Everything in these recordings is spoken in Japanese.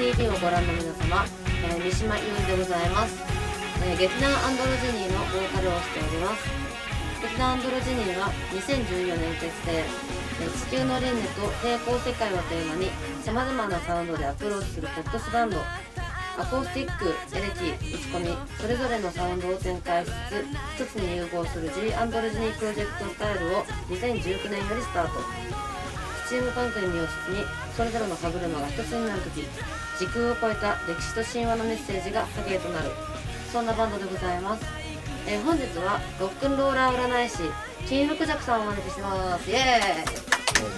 TV をご覧の皆様、三島由依でございます。劇団アンドロジニーのボーカルをしております。劇団アンドロジニーは2014年結成、地球の輪廻と平行世界をテーマにさまざまなサウンドでアプローチするポップスバンド。アコースティック、エレキ、打ち込み、それぞれのサウンドを展開しつつ、一つに融合する G アンドロジニープロジェクトスタイルを2019年よりスタート。スチームパンクに身を包み、それぞれの歯車が一つになるとき、時空を超えた歴史と神話のメッセージが影へとなる、そんなバンドでございます。本日はロックンローラー占い師金六尺さんをお招きします。イエーイ。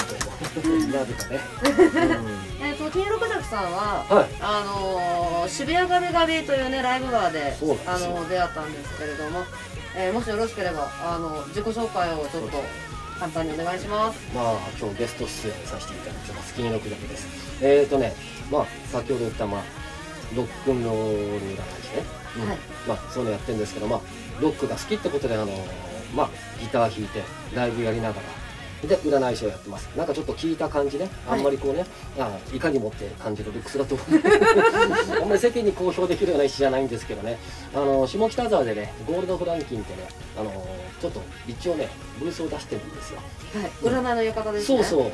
金六尺さんは、渋谷ガビガビというねライブバーで出会ったんですけれども、もしよろしければ自己紹介をちょっと簡単にお願いします。 今日ゲスト出演させていただきます金六尺です。先ほど言ったロックンロール占い師ね、そういうのやってるんですけど、ロックが好きってことでギター弾いてライブやりながらで占い師をやってます。なんかちょっと聞いた感じね、あんまりこうね、いかにもって感じのルックスだと思うあんまり世間に公表できるような石じゃないんですけどね、下北沢でねゴールドフランキンってね、ちょっと一応ねブースを出してるんですよ。 占いの館ですね。 そうそう、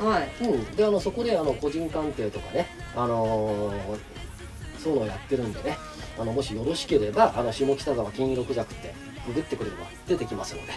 でそこで個人鑑定とかね、そういうのをやってるんでね、もしよろしければ下北沢金六尺ってググってくれれば出てきますので、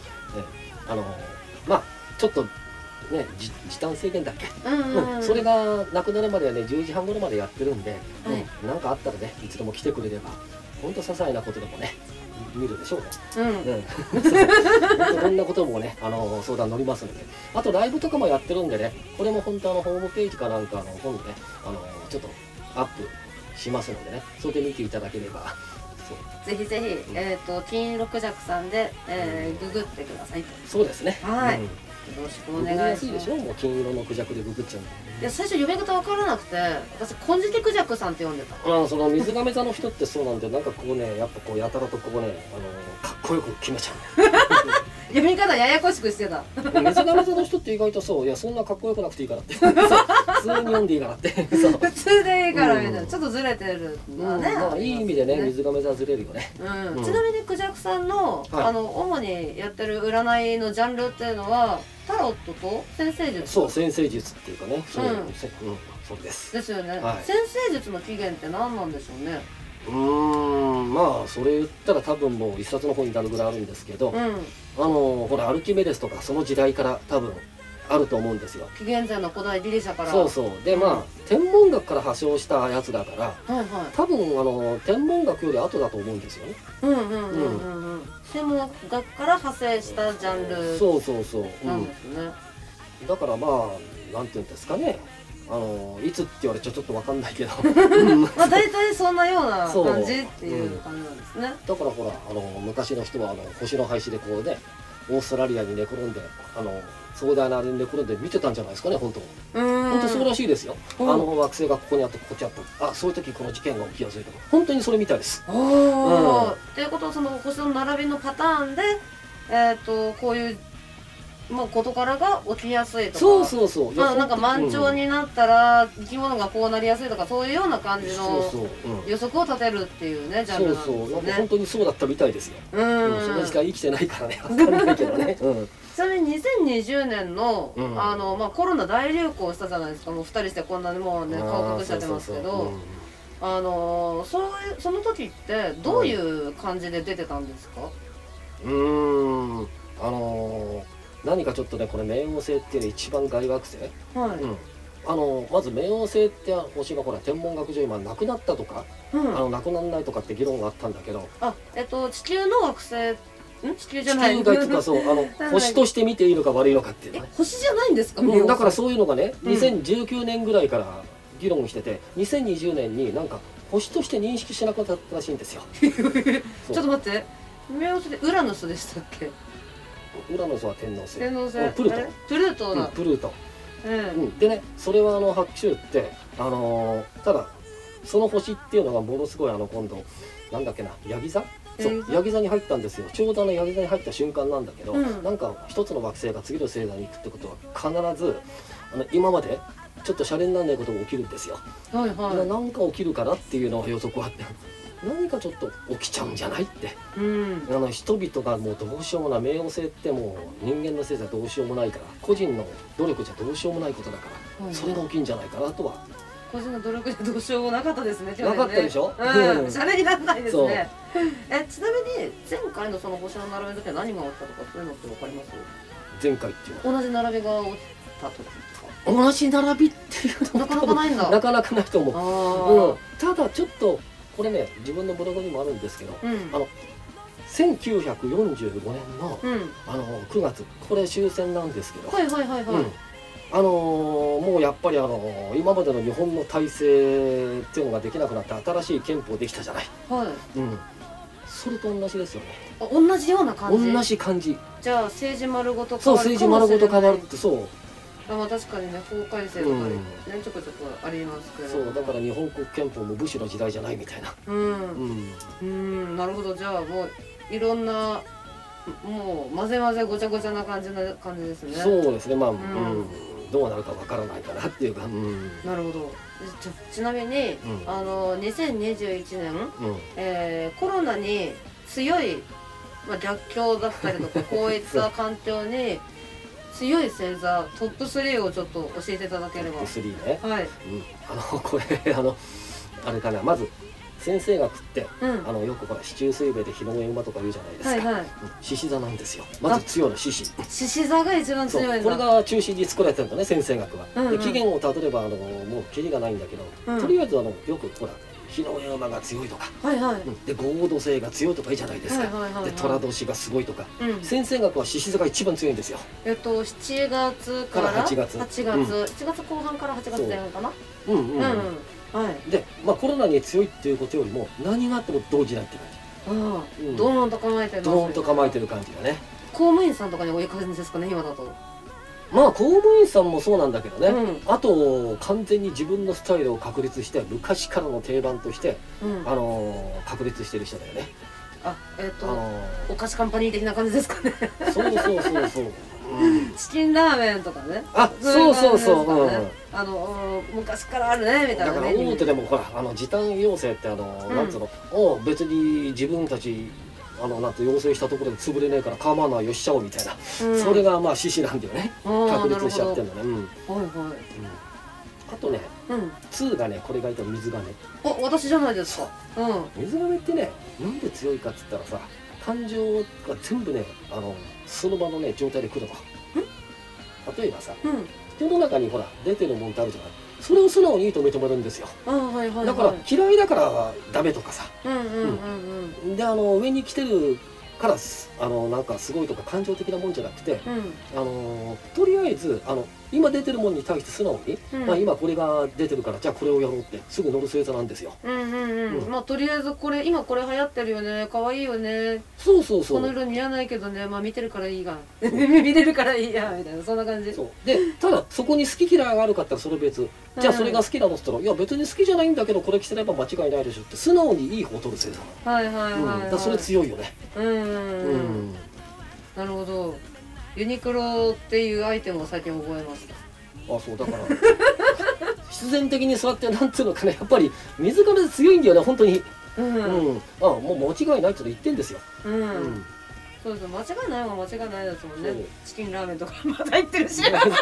ちょっとね時短制限だっけ、それがなくなるまではね10時半頃までやってるんで、何かあったらねいつでも来てくれれば、ほんと些細なことでもね見るでしょうね。どんなこともね相談乗りますので、あとライブとかもやってるんでね、これも本当ホームページかなんか今度ねちょっとアップしますのでね、それで見ていただければ。 ぜひぜひ、金六尺さんで、ググってくださいと。 そうですね。 はい。よろしくお願いします。 いいでしょ、もう金色のクジャクでググっちゃうんで。 いや最初呼び方分からなくて、私金色クジャクさんって呼んでた。 その水亀座の人ってそうなんで、なんかこうね、やっぱこうやたらとこうね、かっこよく決めちゃう。 読み方ややこしくしてた。 水亀座の人って意外とそう、いやそんなかっこよくなくていいからって。普通に読んでいいからって。 普通でいいからみたいな、ちょっとずれてるのね。 いい意味でね、水亀座ずれるよね。 ちなみにクジャクさんの主にやってる占いのジャンルっていうのはタロットと占星術。 そう、占星術っていうかね。そうです。 ですよね。占星術の起源って何なんでしょうね。 それ言ったら多分もう一冊の本になるぐらいあるんですけど、ほらアルキメデスとかその時代から多分あると思うんですよ。 紀元前の古代ギリシャから。 そうそう。で天文学から発祥したやつだから、多分天文学より後だと思うんですよね。天文学から派生したジャンルなんですね。 だからなんていうんですかね、いつって言われちゃちょっとわかんないけど大体そんなような感じっていう感じなんですね。 だからほら昔の人は星の配置でこうねオーストラリアに寝転んで壮大なあれに寝転んで見てたんじゃないですかね。本当そうらしいですよ。惑星がここにあってここっちあった、そういう時この事件が起きやすいとか、本当にそれみたいです。 っていうことはその星の並びのパターンでこういう事柄が起きやすいとか、そうなんか満潮になったら生き物がこうなりやすいとか、そういうような感じの予測を立てるっていうねジャンルなんですね。 本当にそうだったみたいですよ。その時代生きてないからね、分かんないけどね。 ちなみに2020年のコロナ大流行したじゃないですか。もう2人してこんなにもうね顔隠しちゃってますけど、その時ってどういう感じで出てたんですか？ 何かちょっとね、これ冥王星っていうの一番外惑星、まず冥王星って星がほら天文学上今なくなったとか、なくならないとかって議論があったんだけど、 地球の惑星、地球じゃない、 地球がそう星として見ていいのか悪いのかっていうのね。 星じゃないんですか？ だからそういうのがね、2019年ぐらいから議論してて、2020年になんか星として認識しなくなったらしいんですよ。 ちょっと待って、冥王星でウラヌスでしたっけ？ ウラノスは天王星、 プルートだ。 プルート。でね、それは白昼ってただその星っていうのがものすごい今度なんだっけな、ヤギ座、ヤギ座に入ったんですよ。ちょうどヤギ座に入った瞬間なんだけど、なんか一つの惑星が次の星座に行くってことは必ず今までちょっとシャレにならないことが起きるんですよ。 はいはい。 なんか起きるかなっていうのは予測はあって、何かちょっと起きちゃうんじゃないって、 うん。 人々がもうどうしようもない、冥王星ってもう人間のせいじゃどうしようもないから、個人の努力じゃどうしようもないことだから、 はいはい、 それが起きんじゃないかなとは。 個人の努力じゃどうしようもなかったですね。 なかったでしょ。 うん、シャレにならないですね。ちなみに前回のその星の並びの時は何が起きたとかそういうのってわかります？ 前回っていうの同じ並びが起きた時とか。 同じ並びっていうのなかなかないんだ。 なかなかないと思う。 あ、 ただちょっとこれね、自分のブログにもあるんですけど、 うん、 1945年の、 うん、 9月、これ終戦なんですけど、 はいはいはいはい、 もうやっぱり今までの日本の体制っていうのができなくなって新しい憲法できたじゃない。 はい、 それと同じですよね。 同じような感じ。 同じ感じ。 じゃあ政治丸ごと変わる。そう、政治丸ごと変わるって、そう。 まあ確かにね、法改正とかね、ちょこちょこありますけど。 そう、だから日本国憲法も武士の時代じゃないみたいな。 なるほど。じゃあもういろんなもう混ぜ混ぜごちゃごちゃな感じですね。 そうですね。まあ、どうなるかわからないかなっていうか。 なるほど。ちなみに、2021年、コロナに強い、逆境だったりとかこういった環境に強い星座トップ3をちょっと教えていただければ。 トップ3ね。 はい。 これあれかな、まず先生学って、よくほら四柱推命で日の上馬とか言うじゃないですか。獅子座なんですよ。まず強いの獅子。 獅子座が一番強いんだ。 これが中心に作られてるんだね、先生学は。で起源をたどればもうキリがないんだけど、とりあえずよくほら日の上馬が強いとか、で合土星が強いとかいいじゃないですか。で寅年がすごいとか、先生学は獅子座が一番強いんですよ。 7月から8月後半から8月前半かな。 で、コロナに強いっていうことよりも何があっても動じないって感じ。ドーンと構えてる。 ドーンと構えてる感じだね。 公務員さんとかに多い感じですかね、今だと。 公務員さんもそうなんだけどね、あと完全に自分のスタイルを確立して昔からの定番として、確立してる人だよね。 お菓子カンパニー的な感じですかね。 そう。 チキンラーメンとかね。 そう昔からあるねみたいな。 だから大手でもほら時短要請ってなんつうの、別に自分たちなんて要請したところで潰れないから構わないよしちゃおうみたいな、それが獅子なんだよね。確立しちゃってんだね。あとね、2がね、これがいた水亀。 私じゃないですか。 水亀ってね、なんで強いかっつったらさ、感情が全部ねその場のね状態で来るの。例えばさ、世の中にほら出てるもんってあるじゃない。それを素直にいいと認めるんですよ。だから嫌いだからダメとかさ、で上に来てるからなんかすごいとか感情的なもんじゃなくて、とりあえず今出てるもんに対して素直に、今これが出てるからじゃあこれをやろうってすぐ乗る星座なんですよ。とりあえず今これ流行ってるよね、可愛いよね、そうこの色似合わないけどね、見てるからいいが見れるからいいやみたいな、そんな感じ。でただそこに好き嫌いがあるかったらそれ別。じゃあそれが好きなのっつったら、いや別に好きじゃないんだけどこれ着てれば間違いないでしょって素直にいい方を取る星座なの。それ強いよね。なるほど。ユニクロっていうアイテムを最近覚えました。 そうだから必然的にそうやってなんていうのかね、やっぱり水亀強いんだよね本当に。もう間違いないって言ってんですよ。 そうです。間違いないは間違いないですもんね。チキンラーメンとかまだ入ってるし。でもチ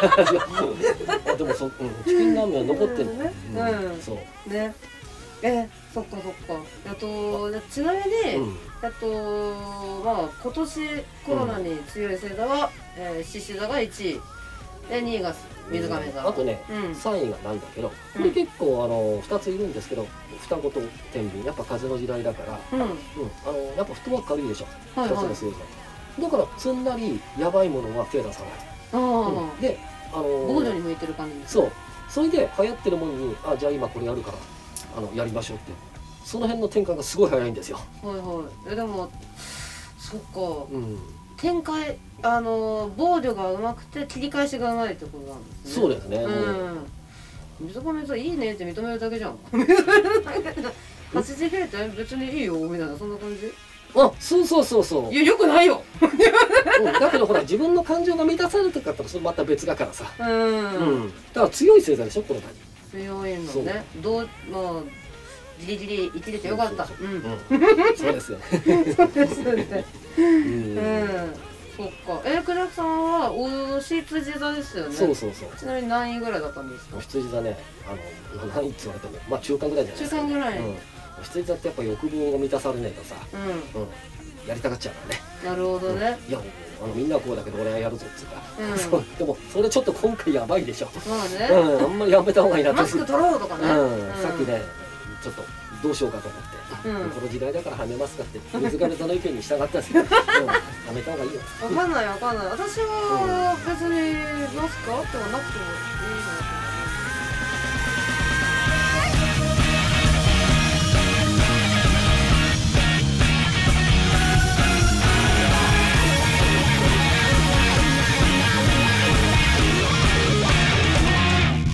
キンラーメンは残ってるね。 そうね。そっか。ちなみに今年コロナに強い星座は獅子座が1位で、2位が水亀座。 あとね3位がなんだけど、これ結構2ついるんですけど、双子と天秤、やっぱ風の時代だからやっぱフットワーク軽いでしょ、2つの星座だからすんなりやばいものは手出さない。で防御に向いてる感じです。 それで流行ってるものにじゃあ今これやるからやりましょうって、その辺の転換がすごい早いんですよ。 でもそっか、展開防御がうまくて切り返しがうまいってことなんですね。 そうですね。 水亀座いいねって認めるだけじゃん。80平って別にいいよみたいな、そんな感じ。 あ、そうそうそうそう。 いや、よくないよ。 だけどほら自分の感情が満たされてかったらそれまた別だからさ。 うん。 だから強い星座でしょ、この場に。 強いのね。まあギリギリ生きれてよかった。 そうですよ。 そうですね。そっか。クラクさんはお羊座ですよね。 そうそうそう。 ちなみに何位ぐらいだったんですか？ お羊座ね、何位って言われてもまあ中間ぐらいじゃないですか。 中間ぐらい。 お羊座ってやっぱ欲望が満たされないとさ、やりたがっちゃうからね。 なるほどね。 いや、みんなこうだけど俺はやるぞっつうか。でもそれちょっと今回やばいでしょ。 まあね。 あんまりやめた方がいいなと。 マスク取ろうとかね。 さっきね、ちょっとどうしようかと思って、この時代だからはめますかって水亀座の意見に従ったんですけど、やめた方がいいよ。 わかんないわかんない。私は別にマスクあってもなくてもいいな。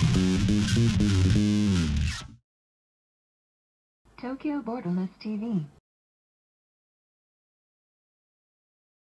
Tokyo Borderless TV